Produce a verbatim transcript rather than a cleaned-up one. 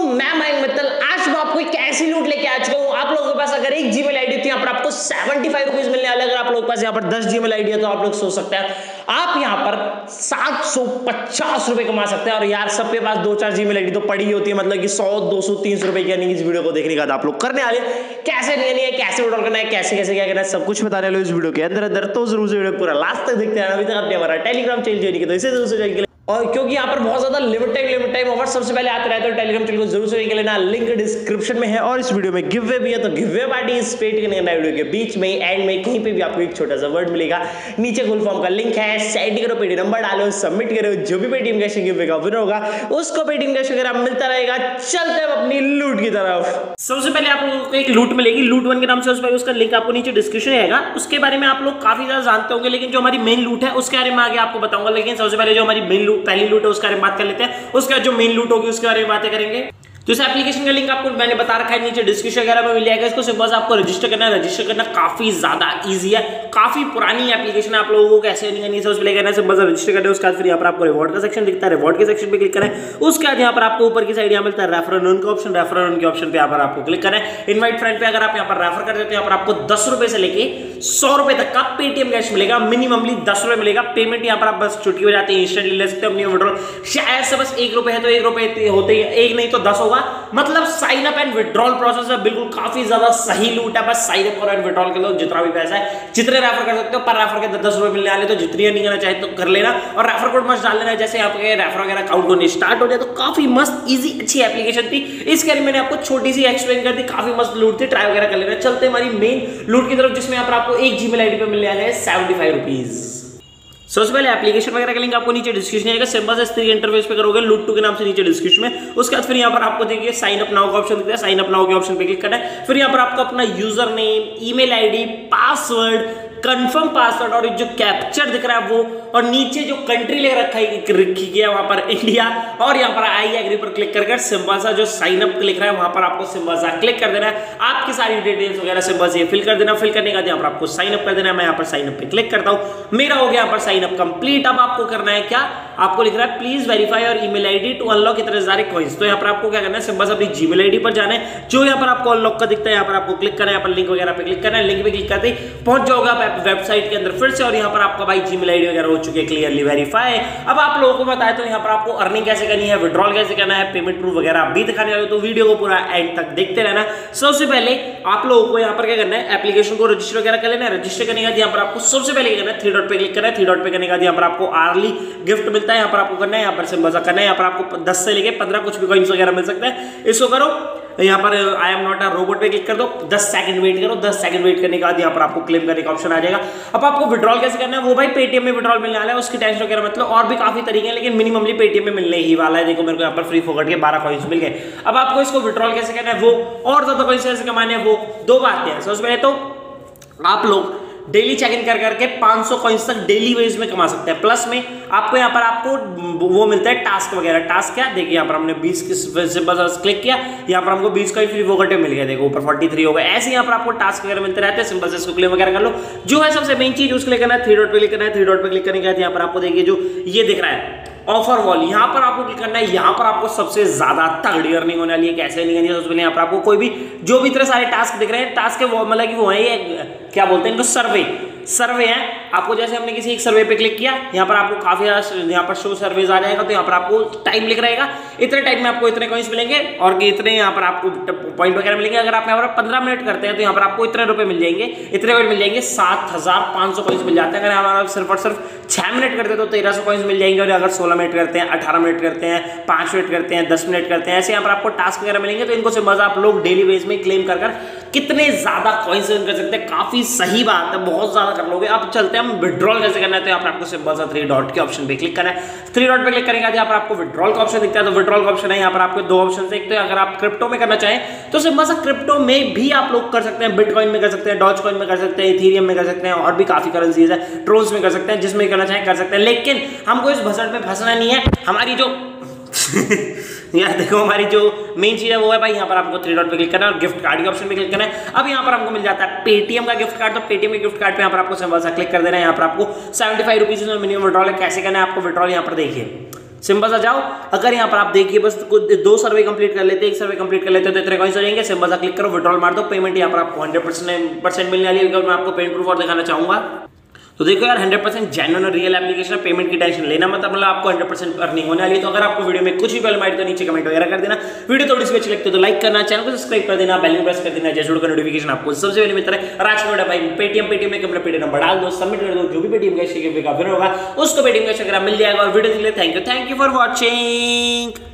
मैं मयंक मित्तल आज मैं आपको एक ऐसी लूट लेके आ चुका हूं। आप लोगों के पास अगर एक जीमेल आईडी थी यहाँ पर आपको सेवेंटी फाइव रुपीज मिलने वाले। अगर आप लोगों के पास यहाँ पर दस जीमेल आईडी है तो आप लोग सोच सकते हैं आप यहाँ पर सात सौ पचास रुपए कमा सकते हैं। और यार सबके पास दो चार जीमेल आईडी तो पड़ी होती है, मतलब कि सौ दो सौ तीन सौ रुपए की अर्निंग इस वीडियो को देखने के बाद आप लोग करने वाले। कैसे नहीं है, कैसे विड्रॉल करना है, कैसे कैसे क्या करना है, सब कुछ बताने वाले इस वीडियो के अंदर अंदर। तो जरूर से वीडियो पूरा लास्ट तक देखते हैं। अभी तक आपने हमारा टेलीग्राम चैनल ज्वाइन किया तो इसे जरूर से ज्वाइन कर, और क्योंकि यहाँ पर बहुत ज्यादा limit time limit time offer सबसे पहले आते रहते हैं, टेलीग्राम चैनल को जरूर से ज्वाइन कर लेना। लिंक डिस्क्रिप्शन में है और इस वीडियो में गिव वे भी है। तो गिव वे पार्टी इस पेट करना वीडियो के बीच में एंड में कहीं पे भी आपको एक छोटा सा वर्ड मिलेगा। नीचे फुल फॉर्म का लिंक है, सेंड करो, पेटीएम नंबर डालो, सबमिट करो। जो भी पेटीएम कैश गिव वे का विनर होगा उसको पेटीएम कैश वगैरह मिलता रहेगा। चलते हैं अपनी लूट की तरफ। सबसे पहले आप लोगों को एक लूट मिलेगी, लूट वन के नाम से। उसका लिंक आपको नीचे डिस्क्रिप्शन रहेगा। उसके बारे में आप लोग काफी ज्यादा जानते होंगे, लेकिन जो हमारी मेन लूट है उसके बारे में आगे आपको बताऊंगा। लेकिन सबसे पहले जो हमारी मेन लूट पहली लूट है उसके बारे में बात कर लेते हैं। उसके बाद जो मेन लूट होगी उसके बारे में बातें करेंगे। तो इस एप्लीकेशन का लिंक आपको मैंने बता रखा है, नीचे डिस्क्रिप्शन वगैरह में मिल जाएगा। इसको सिंपल से आपको रजिस्टर करना है। रजिस्टर करना काफी ज्यादा इजी है, काफी पुरानी एप्लीकेशन है। आप लोगों को कैसे नहीं करनी है सबसे पहले करना है, सिंपल से रजिस्टर करना है। उसके बाद फिर यहाँ पर आपको रिवॉर्ड का सेक्शन दिखता है, रिवॉर्ड के सेक्शन पे क्लिक करें। उसके बाद यहाँ पर आपको ऊपर की साइड यहाँ मिलता है रेफर एंड अर्न का ऑप्शन। रेफर एंड अर्न के ऑप्शन पे यहाँ पर आपको क्लिक करें। इनवाइट फ्रेंड पे अगर आप यहाँ पर रेफर कर देते हैं, यहाँ पर आपको दस रुपए से लेके सौ रुपए तक का पेटीएम कैश मिलेगा। मिनिममली दस रुपए मिलेगा। पेमेंट यहाँ पर आप बस चुटकी हो जाती है, इंस्टेंटली ले सकते हो अपनी विड्रॉल। शायद से बस एक रुपए है तो एक रुपए होते ही, एक नहीं तो दस होगा। मतलब sign up and withdrawal process है बिल्कुल काफी ज्यादा सही लूट है। बस साइन अप और एंड विड्रॉल कर लो, जितना भी पैसा है जितने रेफर कर सकते हो पर रेफर के दस रुपए मिलने वाले, तो जितनी अर्निंग करना चाहे तो कर लेना। और रेफर कोड मस्त डाल लेना, जैसे आपके रेफर वगैरह अकाउंट होने स्टार्ट हो जाए। तो काफी मस्त इजी अच्छी एप्लीकेशन थी। इसके बारे में मैंने आपको छोटी सी एक्सप्लेन कर दी, काफी मस्त लूट थी, ट्राई वगैरह कर लेना। चलते हमारी मेन लूट की तरफ, जिसमें यहाँ पर आपको एक जीमेल आईडी पे मिलने वाले हैं सेवेंटी फाइव रुपीज। सबसे पहले एप्लीकेशन वगैरह का लिंक आपको नीचे डिस्क्रिप्शन आएगा। सिंपल से स्त्री इंटरफेस पे करोगे लूट टू के नाम से नीचे डिस्क्रिप्शन में। उसके बाद फिर यहाँ पर आपको देखिए साइन अप नाउ का ऑप्शन दिखता है। साइन अप नाउ के ऑप्शन पे क्लिक करना है। फिर यहाँ पर आपको अपना user name, email ID, password, confirm password और जो कैप्चर दिख रहा है वो, और नीचे जो कंट्री ले रखा है रखी गया वहां पर इंडिया, और यहाँ पर आई एग्री पर क्लिक कर सिंपल सा जो साइन अप लिख रहा है वहां पर आपको सिंपल सा क्लिक कर देना है। आपकी सारी डिटेल्स वगैरह सिंपल से फिल कर देना। फिल करने के बाद यहाँ पर आपको साइन अप कर देना है। मैं यहाँ पर साइन अप पे क्लिक करता हूं, मेरा हो गया यहाँ पर साइन अप कंप्लीट। अब आपको करना है क्या, आपको लिख रहा है please verify your email ID to unlock इतने सारे कॉइंस। तो यहाँ पर आपको क्या करना है, सिंपल से अपनी जीमेल आईडी पर जाना है, जो यहाँ पर आपको अनलॉक का दिखता है यहाँ पर आपको क्लिक करना है। यहाँ पर लिंक वगैरह पे क्लिक करना है। लिंक पे क्लिक करते ही पहुंच जाओगे आप वेबसाइट के अंदर फिर से, और यहाँ पर आपका भाई जीमेल आईडी वगैरह हो चुकी है क्लियरली वेरीफाई। अब आप लोगों को बताया तो यहाँ पर आपको अर्निंग कैसे करनी है, विड्रॉल कैसे करना है, पेमेंट प्रूफ वगैरह भी दिखाने वाले, तो वीडियो को पूरा एंड तक देखते रहना। सबसे पहले आप लोगों को यहाँ पर क्या करना है, एप्लीकेशन को रजिस्टर वगैरह कर लेना है। रजिस्टर करने के बाद यहाँ पर आपको सबसे पहले करना है थ्री डॉट पे क्लिक करना है। थ्री डॉट पे करने के बाद यहाँ पर आपको आर्ली गिफ्ट मिलता है, यहाँ पर आपको करना है, यहाँ पर सिंपल सा करना है। यहाँ पर आपको दस से लेके पंद्रह कुछ भी कॉइंस वगैरह मिल सकता है। इसको करो, यहाँ पर I am not a robot पे क्लिक कर दो, दस सेकंड वेट करो। दस सेकंड वेट करने के बाद यहाँ पर आपको क्लेम करने का ऑप्शन आ जाएगा। अब आपको विड्रॉल कैसे करना है वो भाई पेटीएम में विड्रॉल मिलने वाला है, उसकी टेंशन वगैरह मतलब, और भी काफी तरीके हैं लेकिन मिनिममली पेटीएम में मिलने ही वाला है। देखो मेरे को यहाँ पर फ्री फोकट के बारह कॉइंस मिल गए। अब आपको इसको विड्रॉल कैसे करना है वो, और ज्यादा कॉइंस कैसे कमाने हैं वो, दो बातें हैं। सबसे पहले तो आप लोग डेली चेक इन कर करके पाँच सौ कॉइंस तक डेली वेज में कमा सकते हैं। प्लस में आपको यहाँ पर आपको वो मिलता है टास्क वगैरह। टास्क क्या, देखिए यहाँ पर हमने बीस क्लिक किया, यहाँ पर हमको बीस का ही फ्री फोकट मिल गया। देखो ऊपर तैंतालीस हो गया। ऐसे यहाँ पर आपको टास्क वगैरह मिलते रहते हैं। सिंपल से इसको क्लेम वगैरह कर लो। जो है सबसे मेन चीज उसको करना है, थ्री डॉट पे क्लिक करना है। थ्री डॉट पे क्लिक करने के बाद यहाँ पर आपको देखिए जो ये दिख रहा है ऑफर वॉल, यहाँ पर आपको क्लिक करना है। यहाँ पर आपको सबसे ज्यादा तगड़ी अर्निंग होने वाली है। कैसे नहीं करनी है, उसके लिए यहाँ पर आपको कोई भी जो भी इतने सारे टास्क दिख रहे हैं, टास्क के वो मतलब कि वो है ये क्या बोलते हैं इनको, सर्वे सर्वे है। आपको जैसे हमने किसी एक सर्वे पे क्लिक किया, यहाँ पर आपको काफी यहाँ पर शो सर्वेज आ जाएगा। तो यहाँ पर आपको टाइम लिख रहेगा, इतने टाइम में आपको इतने कॉइंस मिलेंगे और इतने यहाँ पर आपको पॉइंट वगैरह मिलेंगे। अगर आप यहाँ पर पंद्रह मिनट करते हैं तो यहाँ पर आपको इतने रुपए मिल जाएंगे, इतने पॉइंट मिल जाएंगे, सात हजार पाँच सौ कॉइंस मिल जाते हैं। अगर हमारा सिर्फ और सिर्फ छह मिनट करते हैं तो तेरह सौ कॉइंस मिल जाएंगे। और अगर सोलह मिनट करते हैं, अठारह मिनट करते हैं, पांच मिनट करते हैं, दस मिनट करते हैं, ऐसे यहाँ पर आपको टास्क वगैरह मिलेंगे। तो इनको से मजा आप लोग डेली बेस में क्लेम कर कर कितने ज्यादा कॉइंस कर सकते हैं। काफी सही बात है, बहुत ज्यादा कर लोगे। अब चलते हैं हम विड्रॉल कैसे करना है। तो यहाँ पर आपको सिंपल सा थ्री डॉट के ऑप्शन पे क्लिक करना है। थ्री डॉट पे क्लिक करने के बाद यहाँ पर आपको विड्रॉल का ऑप्शन दिखता है। तो विड्रॉल का ऑप्शन है, यहाँ पर आपको दो ऑप्शन है। एक तो अगर आप क्रिप्टो में करना चाहें तो सिंपल सा क्रिप्टो में भी आप लोग कर सकते हैं, बिटकॉइन में कर सकते हैं, डॉज कॉइन में कर सकते हैं, इथेरियम में कर सकते हैं, और भी काफी करेंसीज है, ट्रोन्स में कर सकते हैं, जिसमें करना चाहें कर सकते हैं। लेकिन हमको इस भसड़ में फंसना नहीं है। हमारी जो यार देखो हमारी जो मेन चीज है वो है भाई, यहाँ पर आपको थ्री डॉट पे क्लिक करना है और गिफ्ट कार्ड के ऑप्शन पे क्लिक करना है। अब यहाँ पर हमको मिल जाता है पेटीएम का गिफ्ट कार्ड। तो पेटीएम के गिफ्ट कार्ड पे यहाँ पर आपको सिंपल सा क्लिक कर देना है। यहाँ पर आपको seventy five rupees minimum withdrawal है। कैसे करना है आपको विड्रॉल, यहाँ पर देखिए सिंपल सा जाओ, अगर यहाँ पर आप देखिए बस दो सर्वे कंप्लीट कर लेते, एक सर्वे कंप्लीट कर लेते तो इतने कॉइंस हो जाएंगे। सिंपल सा क्लिक करो, विड्रॉल मार दो, पेमेंट यहाँ पर आपको हंड्रेड परसेंट मिलने वाली है। मैं आपको पेमेंट प्रूफ और दिखाना चाहूंगा। तो देखो यार हंड्रेड परसेंट जेन्युइन और रियल एप्लीकेशन है, पेमेंट की टेंशन लेना मत, मतलब आपको हंड्रेड परसेंट अर्निंग होने वाली है। तो अगर आपको वीडियो में कुछ भी प्रॉब्लम आई तो नीचे कमेंट वगैरह कर देना। वीडियो थोड़ी सी अच्छी लगती है तो लाइक करना, चैनल को सब्सक्राइब कर देना, बेल प्रेस कर देना, जैसे का नोटिफिकेशन आपको सबसे पहले मिलता है। और आज का भाई पेटीएम पेटीएम में अपना पेटीएम नंबर डाल दो, सबमिट कर दो, जो भी पेटीएम का फिर होगा उसको पेटीएम का मिल जाएगा। और वीडियो के लिए thank you thank you for watching.